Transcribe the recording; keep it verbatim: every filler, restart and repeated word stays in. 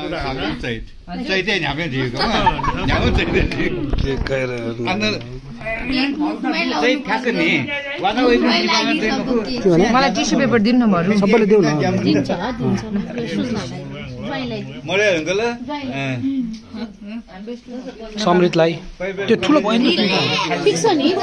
चैत चैते न्यापे दिएको न्यापो चैते के गएर अन्त चैत खास नि मलाई टिस्यु पेपर दिनु न बरु सबैले देऊ न दिन्छ दिन्छ मरे अंकल समृद्धलाई त्यो ठुलो भयो नि ठिक छ नि